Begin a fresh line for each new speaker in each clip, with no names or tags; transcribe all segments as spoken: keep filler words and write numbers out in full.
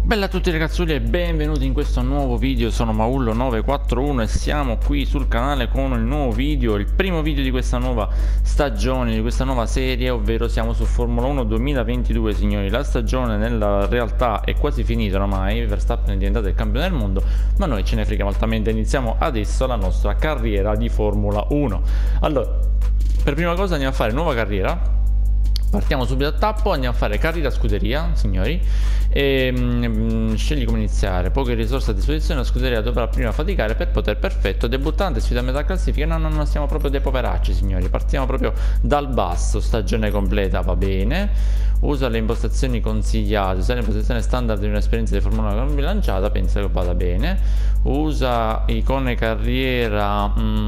Bella a tutti ragazzuli e benvenuti in questo nuovo video. Sono Maullo nove quattro uno e siamo qui sul canale con il nuovo video, il primo video di questa nuova stagione, di questa nuova serie, ovvero siamo su Formula uno duemilaventidue, signori. La stagione nella realtà è quasi finita ormai, Verstappen è diventato il campione del mondo, ma noi ce ne freghiamo altamente. Iniziamo adesso la nostra carriera di Formula uno. Allora, per prima cosa andiamo a fare nuova carriera. Partiamo subito a tappo, andiamo a fare carriera scuderia, signori, e mm, scegli come iniziare. Poche risorse a disposizione, la scuderia dovrà prima faticare per poter perfetto. Debuttante, sfida a metà classifica. No, no, no, siamo proprio dei poveracci, signori. Partiamo proprio dal basso. Stagione completa, va bene. Usa le impostazioni consigliate. Usa le impostazioni standard di un'esperienza di Formula uno non bilanciata, penso che vada bene. Usa icone carriera,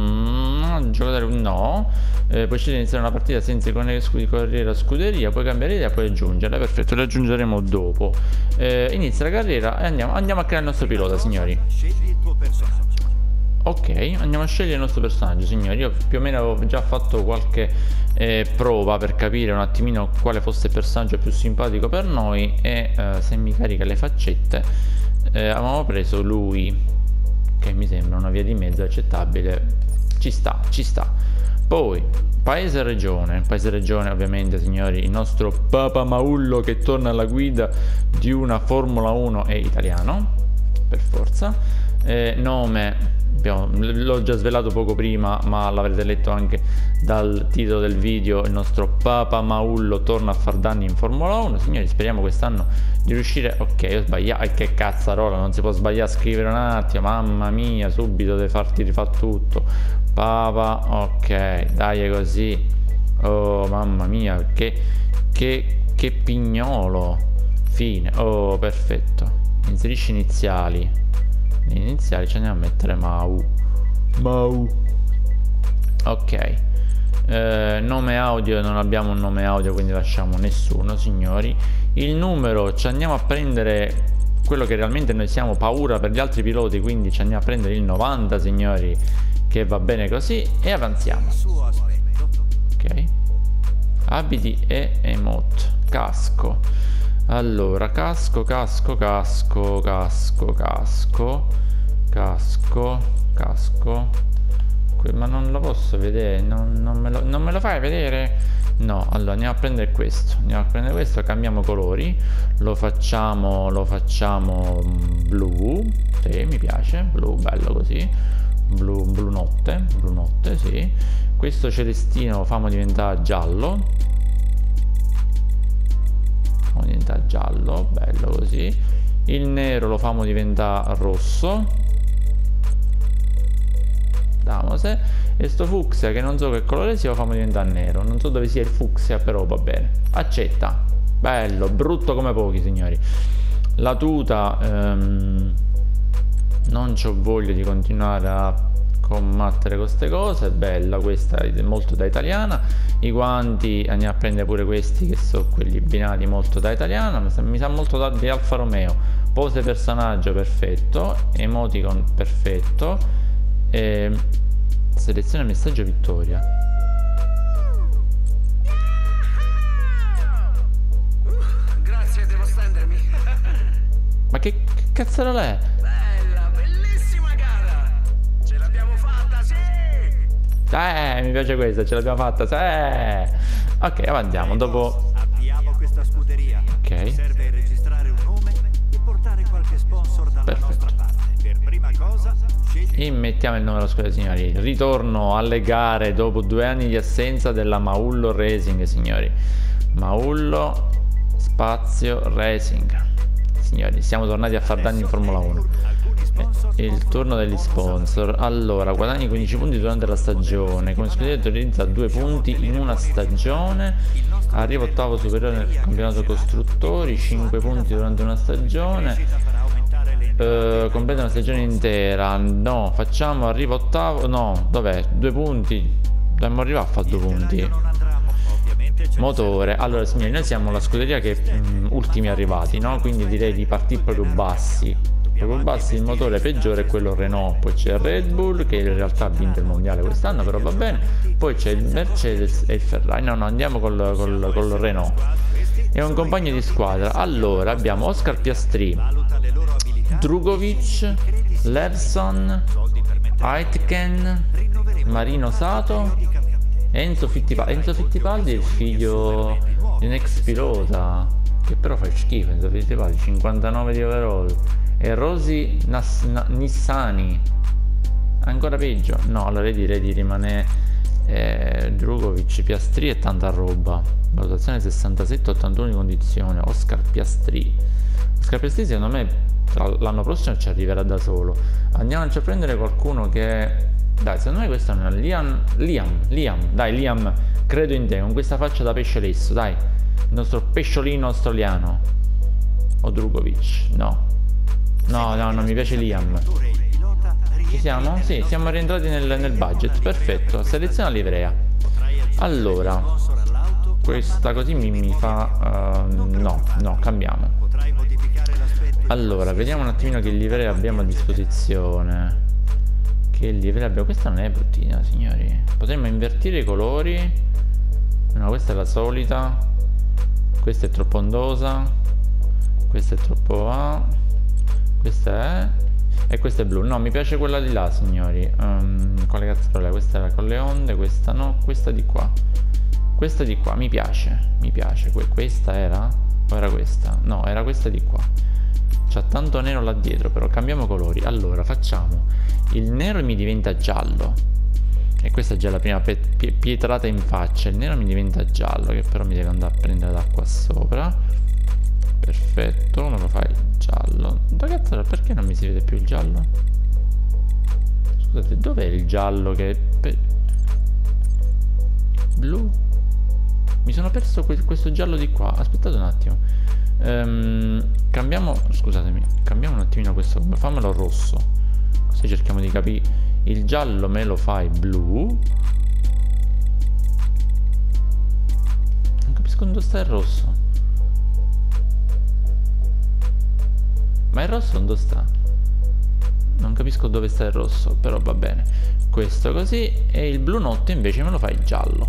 mm, giocatore no. Eh, puoi scegliere di iniziare una partita senza icone di carriera scuderia, puoi cambiare idea, puoi aggiungerla. Perfetto, le aggiungeremo dopo. Eh, inizia la carriera e andiamo, andiamo a creare il nostro pilota, signori.
Scegli il tuo personaggio.
Ok, andiamo a scegliere il nostro personaggio, signori. Io più o meno avevo già fatto qualche eh, prova per capire un attimino quale fosse il personaggio più simpatico per noi. E eh, se mi carica le faccette, eh, avevamo preso lui, che mi sembra una via di mezzo accettabile. Ci sta, ci sta. Poi, paese e regione. Paese e regione, ovviamente, signori, il nostro Papa Maullo che torna alla guida di una Formula uno è italiano, per forza. Eh, nome, l'ho già svelato poco prima, ma l'avrete letto anche dal titolo del video. Il nostro Papa Maullo torna a far danni in Formula uno. Signori, speriamo quest'anno di riuscire. Ok, ho sbagliato. E che cazzarola, non si può sbagliare a scrivere un attimo. Mamma mia, subito devi farti rifare tutto. Papa, ok, dai, così. Oh, mamma mia, che, che, che pignolo. Fine. Oh, perfetto. Inserisci iniziali. Le iniziali ci andiamo a mettere Mau. Mau. Ok. Eh, nome audio, non abbiamo un nome audio, quindi lasciamo nessuno, signori. Il numero, ci andiamo a prendere quello che realmente noi siamo, paura per gli altri piloti, quindi ci andiamo a prendere il novanta, signori, che va bene così, e avanziamo. Ok. Abiti e emote. Casco. Allora, casco, casco, casco, casco, casco, casco, casco. Ma non lo posso vedere, non, non, me lo, non me lo fai vedere? No, allora andiamo a prendere questo, andiamo a prendere questo, cambiamo colori, lo facciamo, lo facciamo blu, sì, mi piace, blu, bello così, blu, blu notte, blu notte, sì. Questo celestino lo facciamo diventare giallo, facciamo diventare giallo, bello così. Il nero lo facciamo diventare rosso. Se. E sto fucsia, che non so che colore sia, lo facciamo diventare nero. Non so dove sia il fucsia, però va bene. Accetta. Bello, brutto come pochi, signori. La tuta, ehm, non c'ho voglia di continuare a combattere con queste cose. Bella, questa è molto da italiana. I guanti, andiamo a prendere pure questi, che sono quelli binati molto da italiana. Mi sa, mi sa molto da, di Alfa Romeo. Pose personaggio, perfetto. Emoticon, perfetto. E seleziona messaggio vittoria.
Uh, grazie, devo stendermi.
Ma che, che cazzarola è?
Bella, bellissima gara. Ce l'abbiamo fatta, sì.
Eh, mi piace questa, ce l'abbiamo fatta, sì. Ok, avantiamo, dopo.
Avviamo questa scuderia.
Ok.
Serve registrare un nome e portare qualche sponsor dalla
Perfetto.
nostra parte. Per prima cosa, scegli.
Immettiamo il nome della scuola, signori. Ritorno alle gare dopo due anni di assenza della Maullo Racing, signori. Maullo spazio Racing. Signori, siamo tornati a far danni in Formula uno. Eh, il turno degli sponsor. Allora, guadagni quindici punti durante la stagione. Come scuderia realizza due punti in una stagione. Arriva ottavo superiore nel campionato costruttori. cinque punti durante una stagione. Uh, completa una stagione intera. No, facciamo, arriva ottavo. No, dov'è? Due punti. Dobbiamo arrivare a fare due punti. Motore. Allora, signori, noi siamo la scuderia che mh, ultimi arrivati, no? Quindi direi di partire proprio bassi. Proprio bassi. Il motore peggiore è quello Renault. Poi c'è il Red Bull, che in realtà ha vinto il mondiale quest'anno, però va bene. Poi c'è il Mercedes e il Ferrari. No, no, andiamo col, col, col Renault. e un compagno di squadra. Allora abbiamo Oscar Piastri, Drugovic, Levson, Aitken, Marino Sato, Enzo Fittipaldi. Enzo Fittipaldi è il figlio di un ex pilota, che però fa schifo. Enzo Fittipaldi, cinquantanove di overall. E Rosy Nas Na Nissani, ancora peggio. No, allora vedi, vedi rimane eh, Drugovic, Piastri e tanta roba. Valutazione sessantasette ottantuno di condizione. Oscar Piastri. Oscar Piastri secondo me l'anno prossimo ci arriverà da solo. Andiamoci a prendere qualcuno che... Dai, secondo me questo è un Liam, Liam, Liam, dai Liam, credo in te, con questa faccia da pesce lesso, dai, il nostro pesciolino australiano. O Drugovic, no. No, no, non mi piace Liam. Ci siamo? Sì, siamo rientrati nel, nel budget, perfetto, seleziona livrea. Allora, questa così mi, mi fa... Uh, no, no, cambiamo. Allora, vediamo un attimino che livrea abbiamo a disposizione. Che livrea abbiamo? Questa non è bruttina, signori. Potremmo invertire i colori. No, questa è la solita. Questa è troppo ondosa. Questa è troppo A. Questa è... E questa è blu. No, mi piace quella di là, signori. um, Quale cazzo è? Questa era con le onde. Questa no, questa di qua. Questa di qua, mi piace. Mi piace. Que questa era? O era questa? No, era questa di qua. C'ha tanto nero là dietro, però cambiamo colori. Allora, facciamo... Il nero mi diventa giallo. E questa è già la prima pie pietrata in faccia. Il nero mi diventa giallo, che però mi deve andare a prendere d'acqua sopra. Perfetto, me lo fai giallo. Ragazzi, perché non mi si vede più il giallo? Scusate, dov'è il giallo che... Blu? Mi sono perso que questo giallo di qua. Aspettate un attimo. um, Cambiamo... Scusatemi. Cambiamo un attimino questo. Fammelo rosso. Così cerchiamo di capire. Il giallo me lo fai blu. Non capisco dove sta il rosso. Ma il rosso dove sta? Non capisco dove sta il rosso, però va bene. Questo così. E il blu notte invece me lo fai giallo.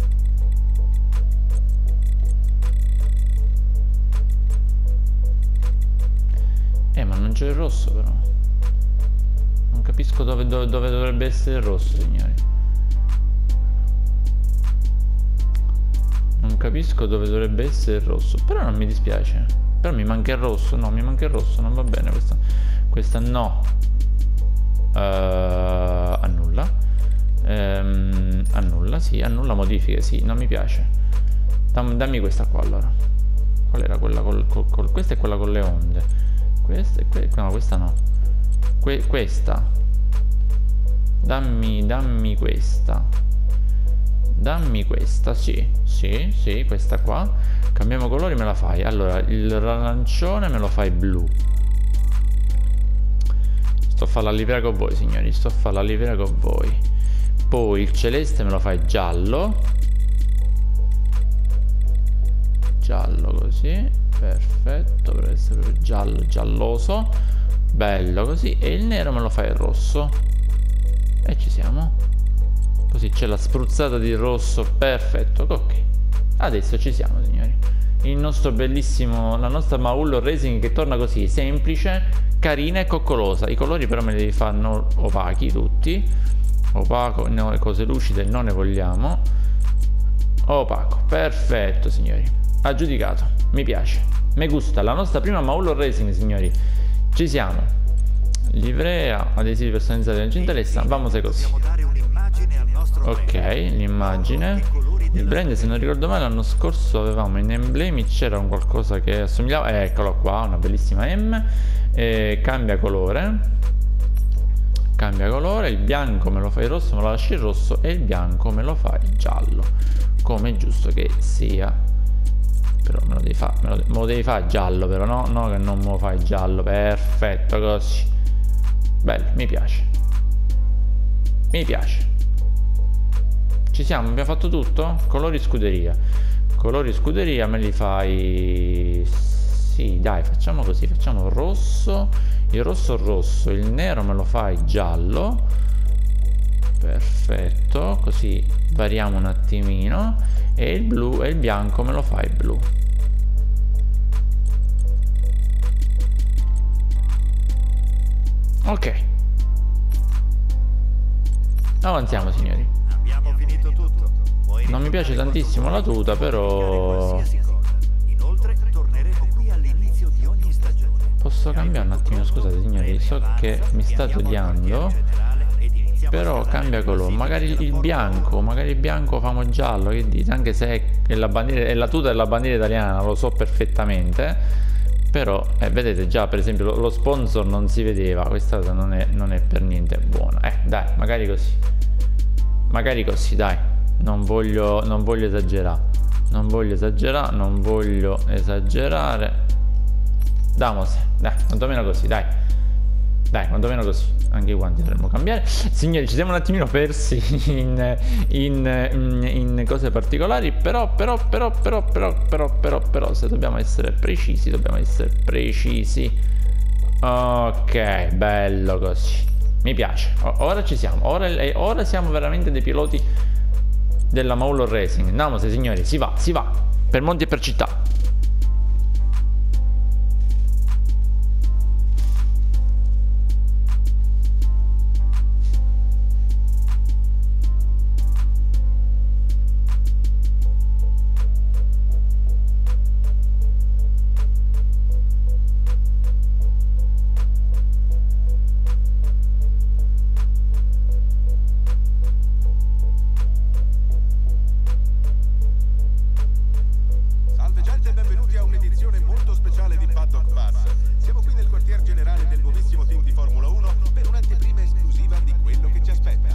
Eh, ma non c'è il rosso però. Non capisco dove, dove, dove dovrebbe essere il rosso, signori. Non capisco dove dovrebbe essere il rosso. Però non mi dispiace. Però mi manca il rosso. No, mi manca il rosso. Non va bene questa. Questa no. uh, Annulla. um, Annulla, sì. Annulla modifiche, sì. Non mi piace. Dam, dammi questa qua allora. Qual era quella col, col, col... Questa è quella con le onde. Questa è que... No, questa no. Que questa. Dammi, dammi questa. Dammi questa, sì. Sì, sì, questa qua. Cambiamo colori, me la fai. Allora, il arancione me lo fai blu. Sto a fare la livrea con voi, signori. Sto a fare la livrea con voi. Poi il celeste me lo fai giallo. Giallo così. Perfetto, per essere giallo, gialloso. Bello così. E il nero me lo fai rosso. E ci siamo. Così c'è la spruzzata di rosso. Perfetto, ok. Adesso ci siamo, signori. Il nostro bellissimo, la nostra Maullo Racing che torna così, semplice, carina e coccolosa. I colori però me li devi fare no, opachi tutti. Opaco, no, le cose lucide non ne vogliamo. Opaco, perfetto, signori. Aggiudicato, mi piace. Mi gusta, la nostra prima Maullo Racing, signori. Ci siamo. Livrea, adesivi personalizzati della gentilezza. Vamos a così. Ok, l'immagine. Il brand, se non ricordo male, l'anno scorso avevamo in emblemi, c'era un qualcosa che assomigliava. Eh, eccolo qua, una bellissima M. E cambia colore. Cambia colore. Il bianco me lo fai rosso, me lo lasci rosso. E il bianco me lo fai giallo, come è giusto che sia. Però me lo devi fare, me, me lo devi fare giallo, però no, no che non me lo fai giallo. Perfetto, così. Bello, mi piace. Mi piace. Ci siamo, abbiamo fatto tutto? Colori scuderia. Colori scuderia me li fai... Sì, dai, facciamo così. Facciamo rosso. Il rosso rosso. Il nero me lo fai giallo. Perfetto. Così variamo un attimino. E il blu e il bianco me lo fai blu. Ok. Avanziamo, signori.
Abbiamo finito tutto. Puoi
Non mi piace tantissimo la tuta, però
qualsiasi cosa. Inoltre torneremo qui all'inizio di ogni stagione.
posso cambiare un attimo, scusate signori, so che mi state odiando, però cambia colore, magari il bianco, magari il bianco famo giallo, che dite? Anche se è la bandiera, è la tuta della bandiera italiana, lo so perfettamente. Però eh, vedete già, per esempio, lo, lo sponsor non si vedeva. Questa cosa non è, non è per niente buona. Eh dai, magari così. Magari così, dai. Non voglio, non voglio esagerare. Non voglio esagerare, non voglio esagerare. Damose, dai, quantomeno così, dai. Dai, quantomeno così. Anche i guanti dovremmo cambiare. Signori, ci siamo un attimino persi in, in, in, in cose particolari. Però, però, però, però, però, però, però, però, se dobbiamo essere precisi, dobbiamo essere precisi. Ok, bello così. Mi piace. O- ora ci siamo. Ora, ora siamo veramente dei piloti della Maulor Racing. Andiamo, se signori, si va, si va. Per monti e per città.
Salve gente e benvenuti a un'edizione molto speciale di Paddock Pass. Siamo qui nel quartier generale del nuovissimo team di Formula uno per un'anteprima esclusiva di quello che ci aspetta.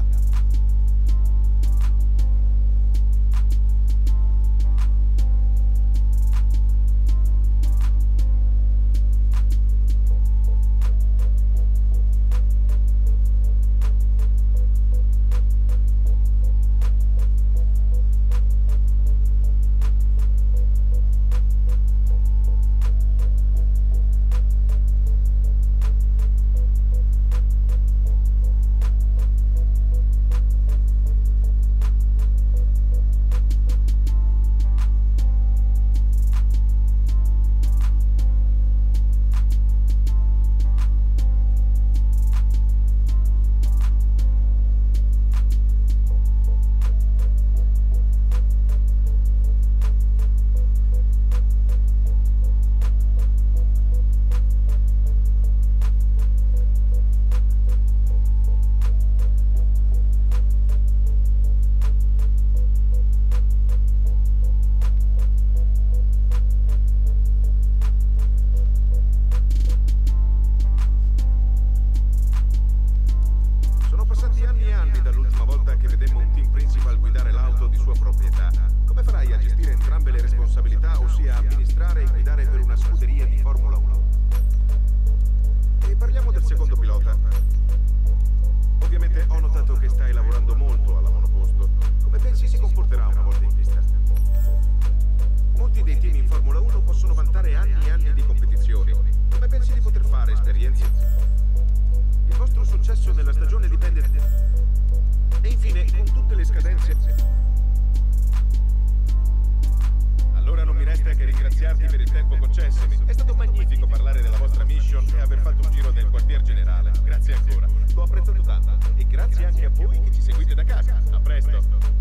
Sono passati anni e anni dall'ultima volta che vedemmo un team principal guidare l'auto di sua proprietà. Come farai a gestire entrambe le responsabilità, ossia amministrare e guidare per una scuderia di Formula uno? E parliamo del secondo pilota. Ovviamente ho notato che stai lavorando molto alla monoposto. Come pensi si comporterà una volta in pista? Molti dei team in Formula uno possono vantare anni e anni di competizioni. Come pensi di poter fare esperienze? Il vostro successo nella stagione dipende... E infine, con tutte le scadenze... Allora non mi resta che ringraziarti per il tempo concessomi. È stato magnifico parlare della vostra mission e aver fatto un giro nel quartier generale. Grazie ancora. L'ho apprezzato tanto. E grazie anche a voi che ci seguite da casa. A presto.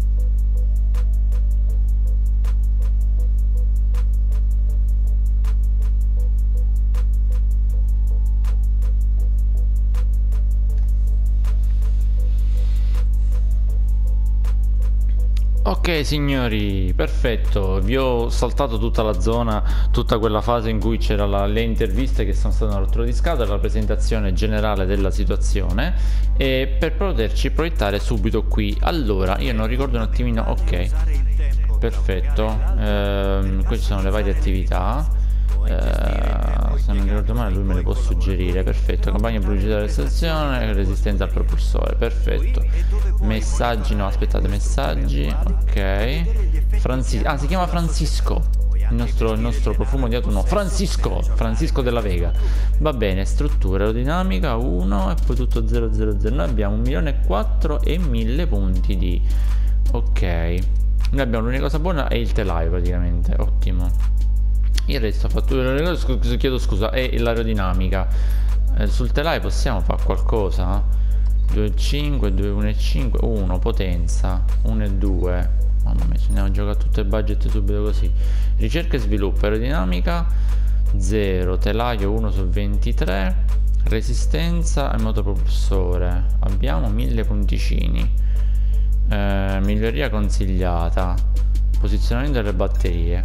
Ok signori, perfetto, vi ho saltato tutta la zona, tutta quella fase in cui c'erano le interviste che sono state una rottura di scatola, la presentazione generale della situazione, e per poterci proiettare subito qui. Allora, io non ricordo un attimino, ok, perfetto, ehm, qui ci sono le varie attività. Uh, se non ricordo male lui me le può suggerire. Perfetto, campagna pubblicitaria della stazione, resistenza al propulsore, perfetto. Messaggi, no aspettate, messaggi, ok. Francisco, ah si chiama Francisco il nostro, il nostro profumo di auto, no, Francisco Francisco della Vega. Va bene, struttura aerodinamica uno e poi tutto zero zero zero. Noi abbiamo un milione e quattro e mille punti di, ok, noi abbiamo, l'unica cosa buona è il telaio praticamente, ottimo. Il resto fattura, chiedo scusa, è l'aerodinamica. eh, sul telai possiamo fare qualcosa? due e cinque, due, uno e cinque, uno potenza, uno e due. Mamma mia, ci andiamo a giocare tutto il budget subito così. Ricerca e sviluppo, aerodinamica zero, telaio uno su ventitré, resistenza e motopropulsore. Abbiamo mille punticini. eh, Miglioria consigliata, posizionamento delle batterie.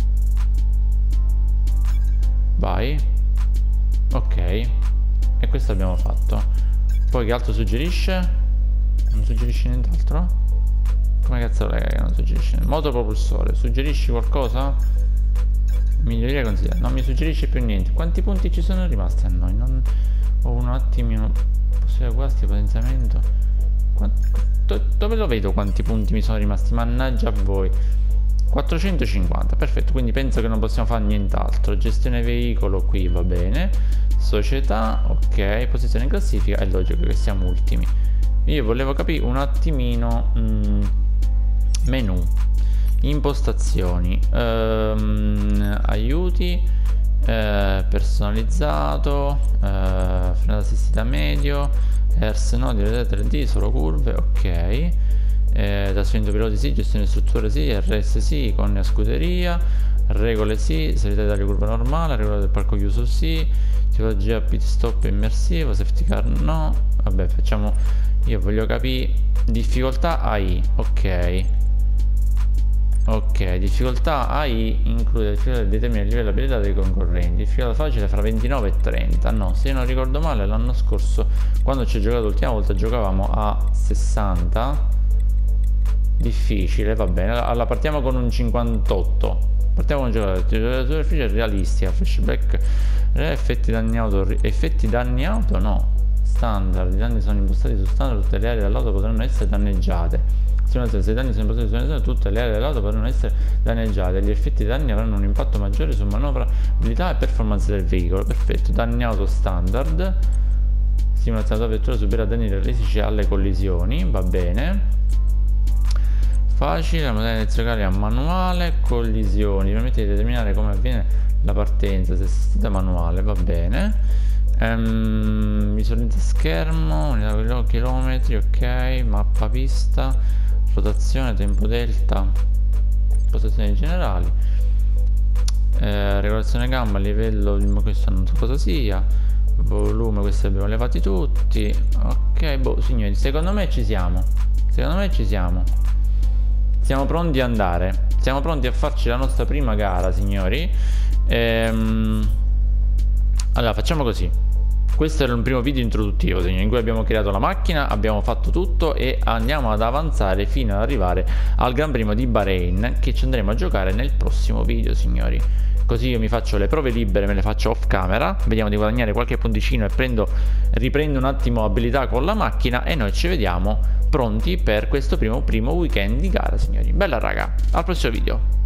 Vai. Ok. E questo abbiamo fatto. Poi che altro suggerisce? Non suggerisce nient'altro? Come cazzo è che non suggerisce? Motopropulsore, suggerisci qualcosa? Miglioria consigliata. Non mi suggerisce più niente. Quanti punti ci sono rimasti a noi? Non... Ho un attimino. Possibile guasti, potenziamento. Quanti... Dove lo vedo quanti punti mi sono rimasti? Mannaggia a voi. quattrocentocinquanta, perfetto, quindi penso che non possiamo fare nient'altro. Gestione veicolo qui va bene. Società, ok, posizione in classifica, è logico che siamo ultimi. Io volevo capire un attimino mm, menu, impostazioni, ehm, aiuti, eh, personalizzato, eh, frenata assistita medio, E R S no, di tre D, solo curve, ok. Eh, trasferimento piloti sì, gestione strutture sì, R S sì, con scuderia, regole sì, salita dalle curve normale, regola del parco chiuso sì, tipologia pit stop immersivo, safety car no. Vabbè, facciamo, io voglio capire difficoltà A I, ok. Ok, difficoltà A I include difficoltà che determina il livello di abilità dei concorrenti. Difficoltà facile fra ventinove e trenta. No, se io non ricordo male l'anno scorso quando ci ho giocato l'ultima volta giocavamo a sessanta. Difficile, va bene. Allora partiamo con un cinquantotto. Partiamo con un giocatore difficile realistica. Flashback, effetti danni auto. Effetti danni auto no. Standard. I danni sono impostati su standard. Tutte le aree dell'auto potranno essere danneggiate. Se i danni sono impostati su standard, tutte le aree dell'auto potranno essere danneggiate. Gli effetti danni avranno un impatto maggiore su manovrabilità e performance del veicolo. Perfetto. Danni auto standard. Simulazione della vettura subirà danni realistici alle collisioni. Va bene. Facile, la modalità elettricale a manuale, collisioni, permette di determinare come avviene la partenza, se assistita manuale, va bene. Ehm, visualizza schermo, unità chilometri, ok, mappa pista, rotazione, tempo delta, posizioni generali, eh, regolazione gamma, livello, questo non so cosa sia, volume, questi abbiamo levati tutti, ok, boh signori, secondo me ci siamo, secondo me ci siamo. Siamo pronti ad andare. Siamo pronti a farci la nostra prima gara, signori. Ehm... Allora, facciamo così. Questo era un primo video introduttivo, signori, in cui abbiamo creato la macchina, abbiamo fatto tutto e andiamo ad avanzare fino ad arrivare al Gran Premio di Bahrain, che ci andremo a giocare nel prossimo video, signori. Così io mi faccio le prove libere, me le faccio off camera, vediamo di guadagnare qualche punticino e prendo, riprendo un attimo abilità con la macchina e noi ci vediamo pronti per questo primo, primo weekend di gara, signori. Bella raga, al prossimo video.